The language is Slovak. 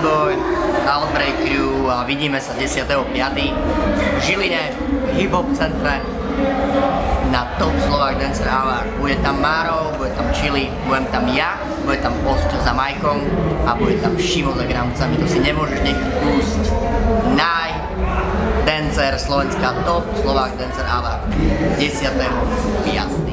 Beatboy, Outbreak Crew a vidíme sa 10.5. v Žiline, v hip-hop centre na Top Slovak Dancer Hour. Bude tam Máro, bude tam Chili, budem tam ja, bude tam Osťo za majkom a bude tam Šimo za gramcami. To si nemôžeš nechať úsť. Dancer Slovenská Top Slovak Dancer Hour 10.5.